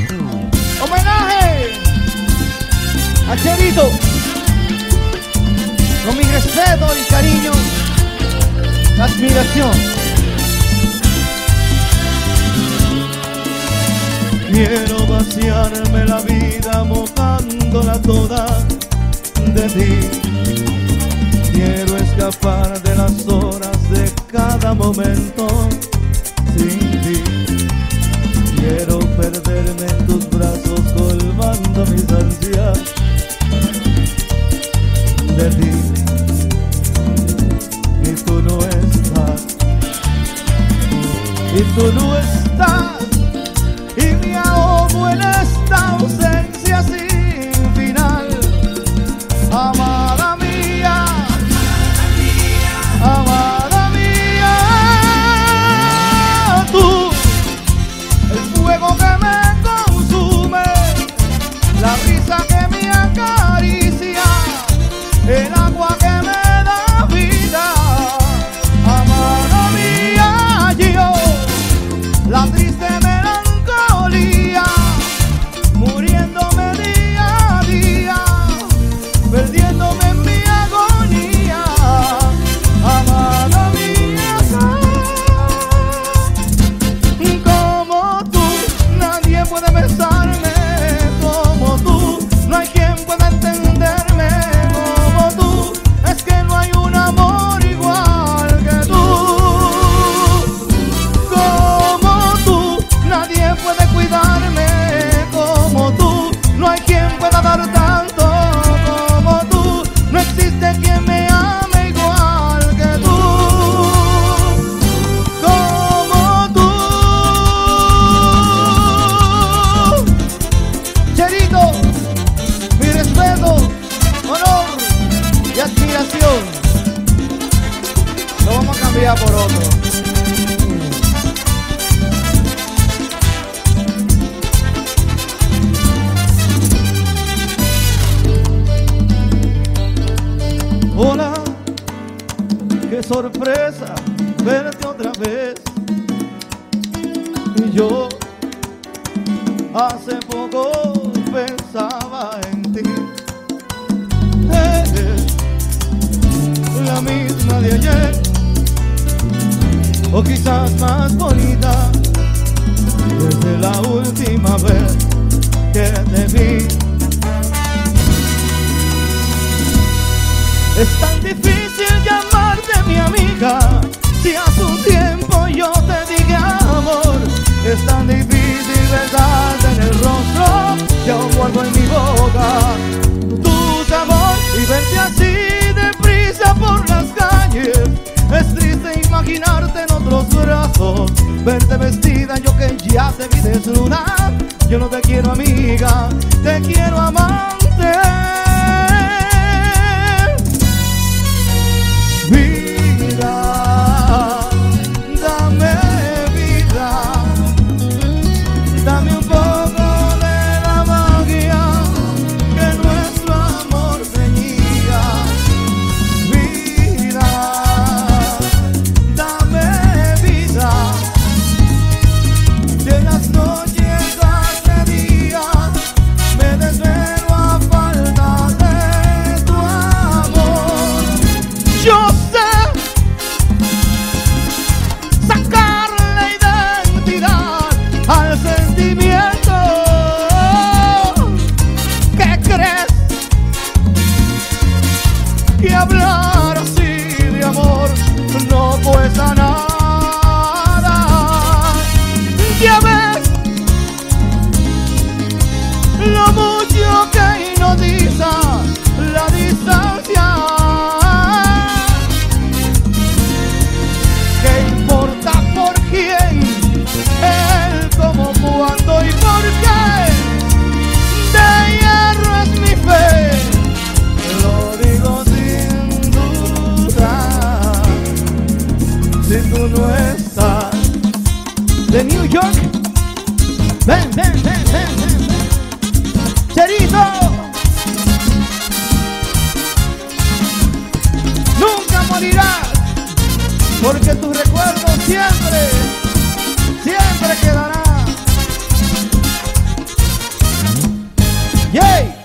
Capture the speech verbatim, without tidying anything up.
Homenaje a Cherito, con mi respeto y cariño, admiración. Quiero vaciarme la vida mojándola toda de ti. Quiero escapar de las horas de cada momento sin ti. Quiero perderme en tus brazos colmando mis ansias de ti. Y tú no estás, y tú no estás, y me ahogo en esta ausencia sin final. Amada mía, amada mía, tú, el fuego que me consume, la brisa que me acaricia, el agua que me da vida. Amada mía, yo, la triste melancolía, muriéndome día a día, perdiéndome en mi agonía. Amada mía, como tú, nadie puede besarme como tú, no hay quien pueda entenderme como tú, es que no hay un amor igual que tú. Como tú, nadie puede cuidarme como tú, no hay quien pueda dar tanto como tú, no existe quien me ame igual que tú. Como tú, Cherito, mi respeto, honor y admiración. Lo vamos a cambiar por otro. Hola, qué sorpresa verte otra vez. Y yo hace poco pensaba en ti. Eres la misma de ayer, o quizás más bonita, desde la última vez que te vi. Es tan difícil llamarte mi amiga, si hace un tiempo yo te dije amor. Es tan difícil besarte en el rostro, que aún guardo en mi boca tu sabor, y verte así deprisa por las calles. Es triste imaginarte en otros brazos, verte vestida yo que ya te vi desnuda. Yo no te quiero amiga, te quiero amante. Vida, dame vida, dame un poco de la magia que nuestro amor tenía. Vida, dame vida, de las noches hace días me desvelo a falta de tu amor. Yo y hablar así de amor no cuesta nada. Ya ves lo mucho que hipnotiza la distancia. ¿Qué importa por quién, el cómo, cuándo y por qué? De hierro es mi fe, lo digo sin duda. Si tú no estás, de New York, ven, ven, ven, ven, ven, ven. Cherito, nunca morirás, porque tu recuerdo siempre, siempre quedará. ¡Yay!